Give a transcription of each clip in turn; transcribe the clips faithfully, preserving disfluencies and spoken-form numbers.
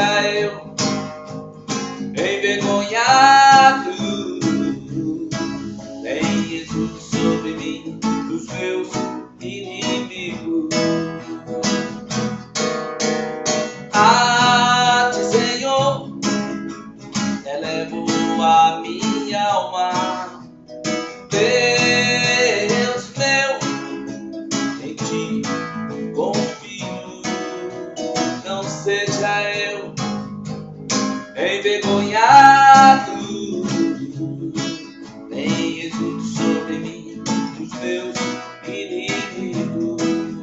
seja eu envergonhado. Tem Jesus sobre mim, dos meus inimigos. A ti, Senhor, elevo a minha alma. Deus meu, em ti confio. Não seja eu envergonhado. Tem Jesus sobre mim, dos meus inimigos.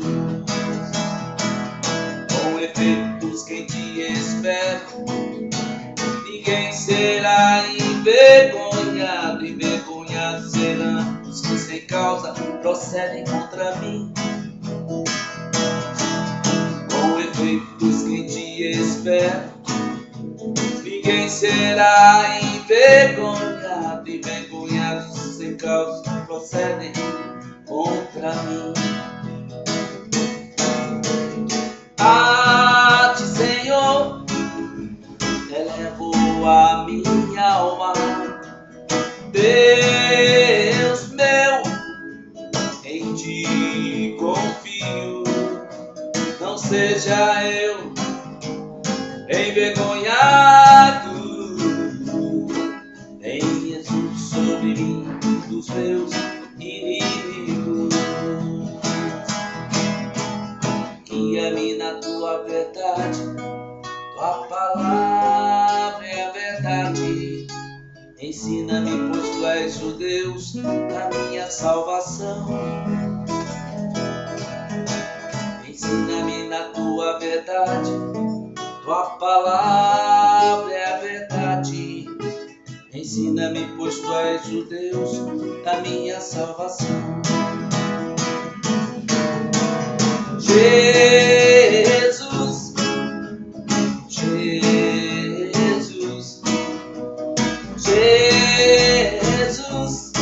Com efeitos, quem te espera, ninguém será envergonhado. Envergonhados serão os que sem causa procedem contra mim. Com efeitos, quem te espera, ninguém será envergonhado. Envergonhados sem causa procedem contra mim. A ti, Senhor, elevo a minha alma. Deus meu, em ti confio. Não seja eu envergonhado. Tem Jesus sobre mim, dos meus inimigos. Guia-me na tua verdade, tua palavra é a verdade. Ensina-me, pois tu és o Deus da minha salvação. Ensina-me na tua verdade, tua palavra é a verdade. Ensina-me, pois tu és o Deus da minha salvação. Jesus, Jesus, Jesus,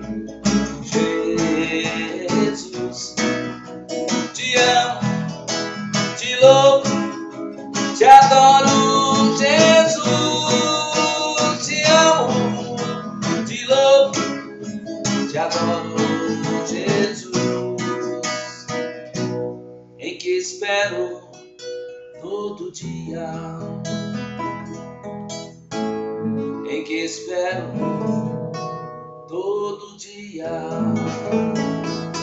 Jesus. Te amo, te louvo, te adoro, Jesus. Te amo, te louvo, te adoro, Jesus. Em que espero todo dia, em que espero todo dia.